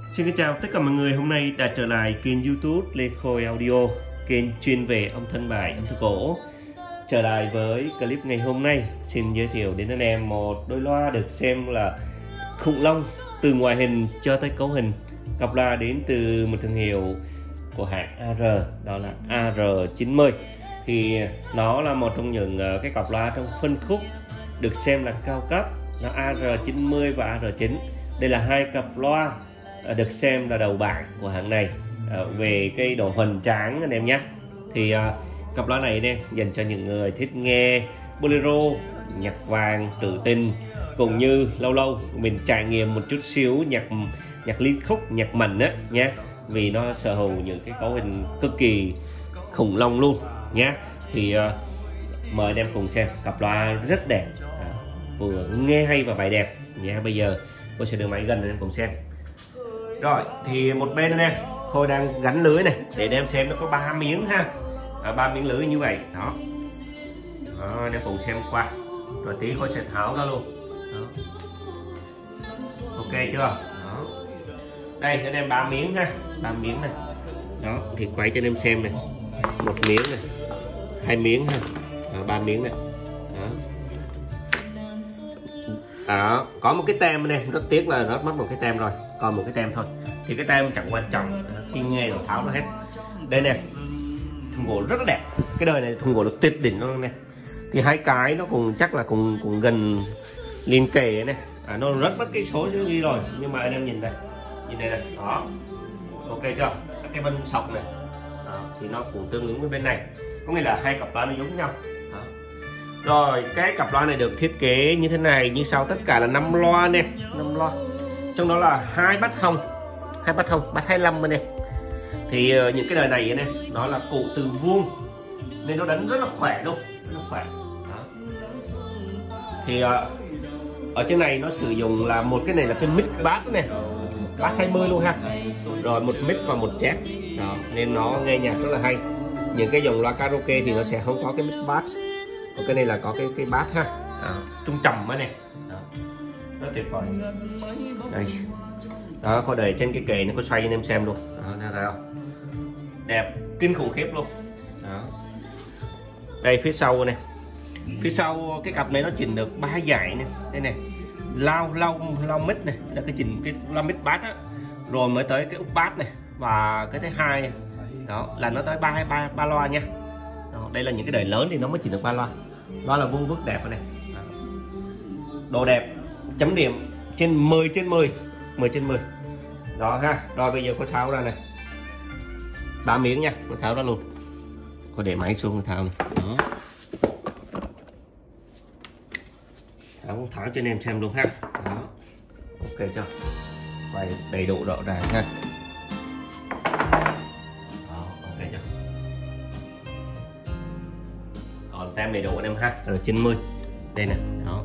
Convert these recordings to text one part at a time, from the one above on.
Xin kính chào tất cả mọi người, hôm nay đã trở lại kênh YouTube Lê Khôi Audio, kênh chuyên về âm thanh bài, âm thanh cổ. Trở lại với clip ngày hôm nay, xin giới thiệu đến anh em một đôi loa được xem là khủng long từ ngoại hình cho tới cấu hình. Cặp loa đến từ một thương hiệu của hãng AR, đó là AR90. Thì nó là một trong những cái cặp loa trong phân khúc được xem là cao cấp, nó AR90 và AR9. Đây là hai cặp loa được xem là đầu bảng của hãng này về cái độ hoành tráng anh em nhé. Thì cặp loa này anh em dành cho những người thích nghe bolero, nhạc vàng, trữ tình, cũng như lâu lâu mình trải nghiệm một chút xíu nhạc liên khúc, nhạc mạnh á nhé, vì nó sở hữu những cái cấu hình cực kỳ khủng long luôn nhé. Thì mời anh em cùng xem cặp loa rất đẹp, vừa nghe hay và bài đẹp nha. Bây giờ tôi sẽ đưa máy gần anh em cùng xem. Rồi thì một bên anh em Khôi đang gắn lưới này để anh em xem nó có 3 miếng ha, 3 miếng lưới như vậy đó. Anh em cùng xem qua rồi tí Khôi sẽ tháo ra luôn đó. Ok chưa đó. Đây anh em 3 miếng ha, 3 miếng này đó, thì quay cho anh em xem này, một miếng này, 2 miếng ha, 3 miếng này đó. Có một cái tem này, rất tiếc là rất mất một cái tem rồi, còn một cái tem thôi, thì cái tem chẳng quan trọng, khi nghe rồi tháo nó hết. Đây nè, thùng gỗ rất là đẹp, cái đời này thùng gỗ được tuyệt đỉnh luôn nè. Thì hai cái nó cùng chắc là cùng gần liên kề này, nó rất mất cái số chữ ghi rồi, nhưng mà anh em nhìn đây này đó, ok chưa, cái vân sọc này đó, thì nó cũng tương ứng với bên này, có nghĩa là hai cặp loa nó giống nhau đó. Rồi cái cặp loa này được thiết kế như thế này, như sau, tất cả là 5 loa nè, 5 loa, trong đó là 2 bát hông, bát 25 bên em. Thì những cái đời này này nó là cụ từ vuông nên nó đánh rất là khỏe luôn, rất là khỏe đó. Thì ở trên này nó sử dụng là một cái này là cái mic bass này, bass 20 luôn ha, rồi một mic và một jack đó, nên nó nghe nhạc rất là hay. Những cái dòng loa karaoke thì nó sẽ không có cái mic bass, còn cái này là có cái bass ha đó, trung trầm này đó, rất tuyệt vời. Đây đó, Khôi để trên cái kệ nó có xoay cho anh em xem luôn đó, thấy không, đẹp kinh khủng khiếp luôn đó. Đây phía sau này, phía sau cái cặp này nó chỉnh được 3 dải này, đây này, lao mic này là cái chỉnh cái lao mic bass á, rồi mới tới cái úp bass này, và cái thứ hai đó là nó tới ba loa nha đó. Đây là những cái đời lớn thì nó mới chỉnh được 3 loa, đó là vuông vức đẹp này đó. Đồ đẹp, chấm điểm trên 10 trên 10 đó ha. Rồi bây giờ có tháo ra này, 3 miếng nha, có tháo ra luôn, có để máy xuống tháo này đó. Tháo cho anh em xem luôn ha đó. Ok chưa, quay đầy đủ rõ ràng ha đó, ok chưa, còn tem đầy đủ anh em ha. R90 đây nè đó,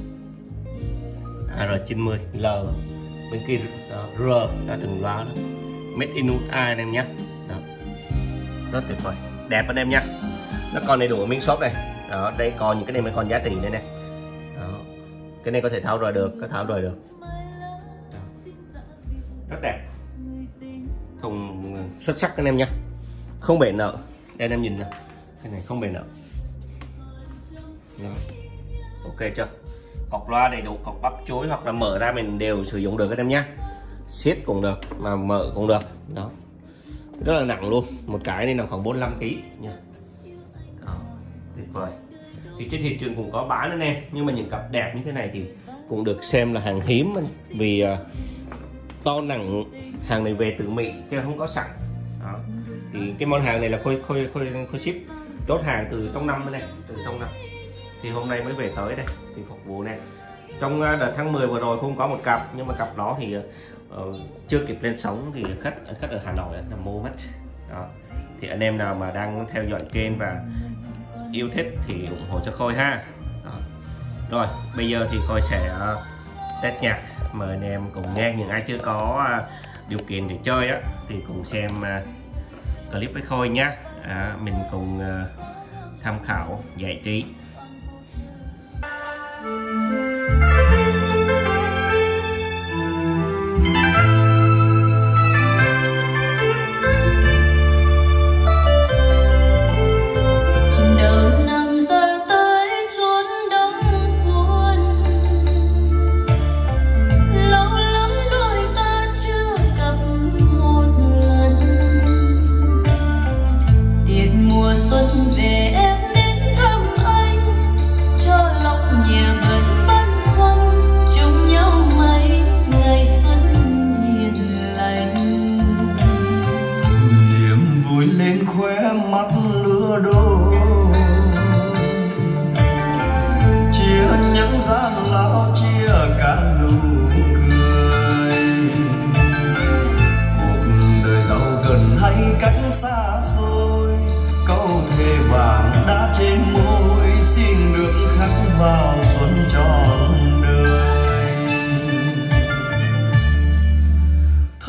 R90 L bên kia đó, R là từng loa đó, made in USA anh em nhé đó, rất tuyệt vời, đẹp anh em nhé. Nó còn đầy đủ miếng shop này đó, đây còn những cái này mới còn giá trị đây nè đó. Cái này có thể tháo rời được, có tháo rời được đó. Rất đẹp, thùng xuất sắc anh em nhé, không bể nợ. Đây anh em nhìn nè, cái này không bể nợ đó. Ok chưa, cọc loa đầy đủ, cọc bắp chuối hoặc là mở ra mình đều sử dụng được anh em nhé, siết cũng được mà mở cũng được đó, rất là nặng luôn, một cái này nằm khoảng 45 kg nha đó, tuyệt vời. Thì trên thị trường cũng có bán anh em, nhưng mà những cặp đẹp như thế này thì cũng được xem là hàng hiếm, vì to nặng, hàng này về từ Mỹ chứ không có sẵn đó. Thì cái món hàng này là khôi ship chốt hàng từ trong năm này, từ trong năm, thì hôm nay mới về tới đây thì phục vụ này. Trong đợt tháng 10 vừa rồi không có một cặp, nhưng mà cặp đó thì chưa kịp lên sóng thì khách ở Hà Nội là mua mất đó. Thì anh em nào mà đang theo dõi kênh và yêu thích thì ủng hộ cho Khôi ha đó. Rồi bây giờ thì Khôi sẽ test nhạc, mời anh em cùng nghe. Những ai chưa có điều kiện để chơi á thì cùng xem clip với Khôi nhé, mình cùng tham khảo giải trí.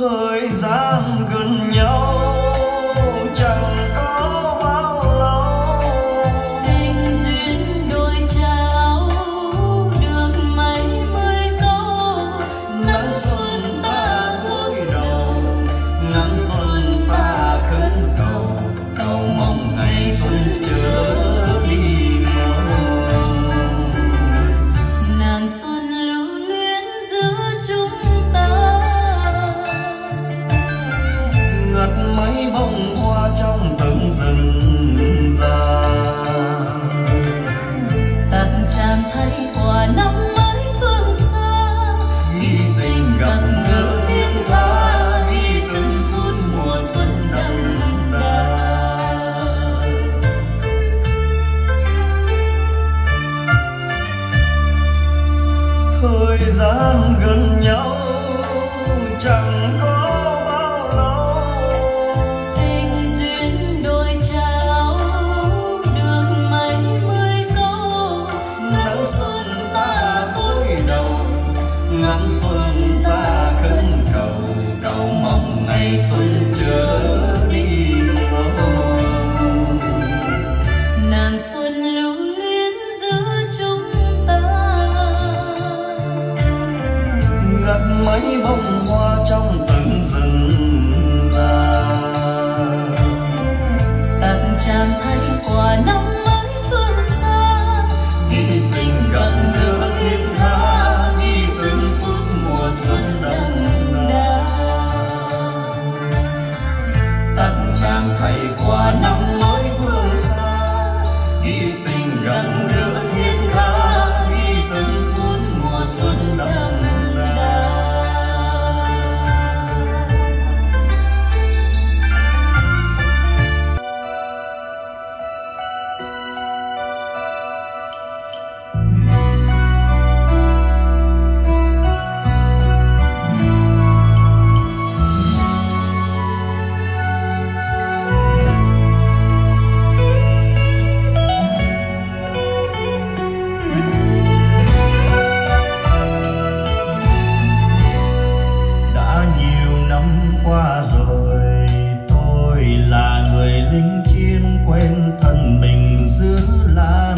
thời gian gần nhau chẳng có bao lâu, tình duyên đôi trao được mấy mươi câu. nắng xuân ta gối đầu, nắng xuân ta khấn cầu, cầu mong ngày xuân trở đi mau. Nàng xuân lưu luyến giữa chúng ta, ngất mấy bông hoa trong từng rừng già, tận tràn thấy quả năm mới phương xa. khi tình gặp gỡ thiên tha, khi từng phút mùa xuân đậm đà. Thời gian gần nhau chẳng có bao lâu, Tình duyên đôi trao được mấy mươi câu. nắng xuân ta cúi đầu, ngắm xuân ta khấn cầu, cầu mong ngày xuân trở đi mau. Nàng xuân lưu luyến giữa chúng ta, ngắt mấy bông hoa trong từng rừng già, tận tràn thấy quả năm mới phương xa. khi tình gần gỡ thiên tha, khi từng phút mùa xuân đậm đà. Tận tràn thấy quả năm mới phương xa, khi tình gần gỡ thiên tha, khi từng phút mùa xuân đậm đà. Đã nhiều năm qua rồi, tôi là người lính chiến quên thân mình giữa làng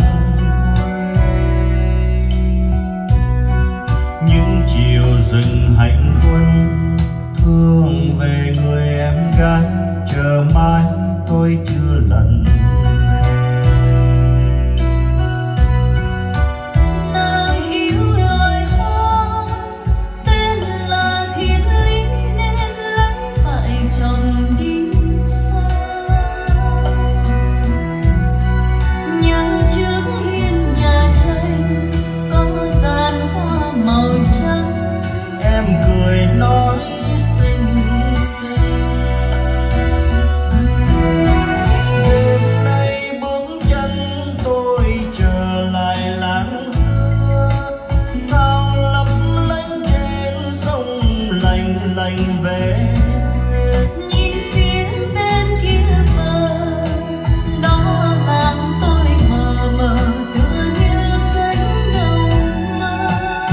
quê. Những chiều rừng hành quân thương về người em gái, chờ mãi tôi chưa lần về. Nàng yêu loài hoa tên là thiên lý, nên lấy phải chồng đi xa. Nhớ trước hiên nhà tranh có gian hoa màu trắng, Em cười nói xinh xinh. Đêm nay bước chân tôi trở lại làng xưa, sao lấp lánh trên sông lành lành về. nhìn phía bên kia bờ, đó làm tôi mờ mờ tựa như cánh đồng mơ.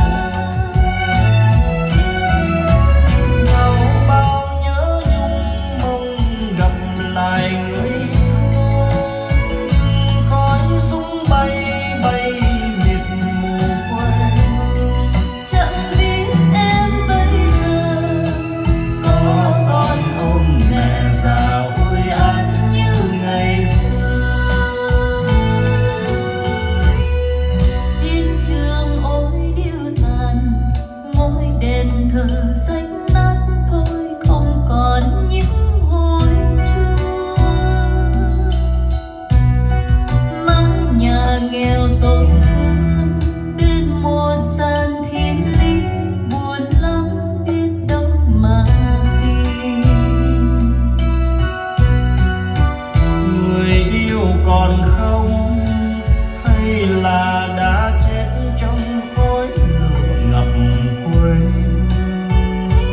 Sau bao nhớ nhung mong gặp lại người yêu, nhưng khói súng bay bay miệt mù quên. Chẳng biết em bây giờ Có con ôm mẹ già ôi ám như ngày xưa. chiến trường ôi điêu tàn, ngôi đền thờ rách nát thôi không còn những hồi chuông. Mái nhà nghèo tôi thương bên một gian thiên lý, buồn lắm biết đâu mà tìm. Người yêu còn không hay là đã chết trong khói lửa ngập quê.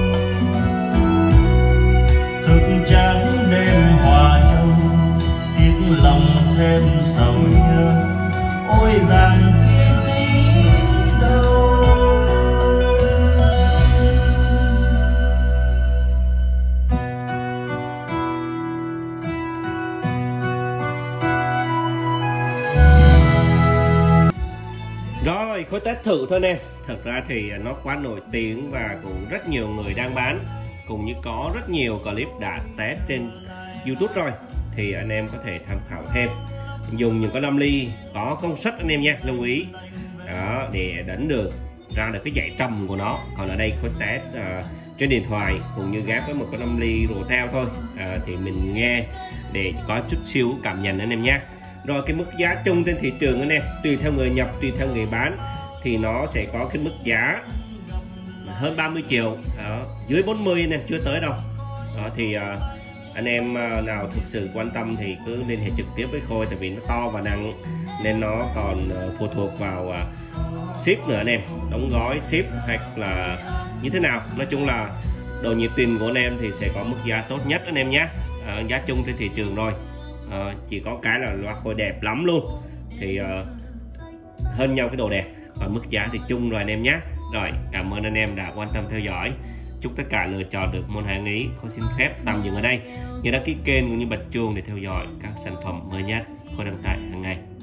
khối test thử thôi nè. Thật ra thì nó quá nổi tiếng và cũng rất nhiều người đang bán, cũng như có rất nhiều clip đã test trên YouTube rồi, thì anh em có thể tham khảo thêm. Dùng những cái 5 ly có công suất anh em nha, lưu ý đó, để đánh được ra được cái dãy trầm của nó. Còn ở đây khối test trên điện thoại cũng như ghép với một cái 5 ly rồi theo thôi, thì mình nghe để có chút xíu cảm nhận anh em nhé. Rồi cái mức giá chung trên thị trường anh em, tùy theo người nhập, tùy theo người bán, thì nó sẽ có cái mức giá hơn 30 triệu đó, dưới 40 anh em, chưa tới đâu đó. Thì anh em nào thực sự quan tâm thì cứ liên hệ trực tiếp với Khôi, tại vì nó to và nặng nên nó còn phụ thuộc vào ship nữa anh em, đóng gói ship hoặc là như thế nào. Nói chung là độ nhiệt tình của anh em thì sẽ có mức giá tốt nhất anh em nhé. Giá chung trên thị trường rồi, chỉ có cái là loa Khôi đẹp lắm luôn, thì hơn nhau cái độ đẹp, còn mức giá thì chung rồi anh em nhé. Rồi, cảm ơn anh em đã quan tâm theo dõi. Chúc tất cả lựa chọn được món hàng ý. Khôi xin phép tạm dừng ở đây. Nhớ đăng ký kênh cũng như bật chuông để theo dõi các sản phẩm mới nhất Khôi đăng tải hàng ngày.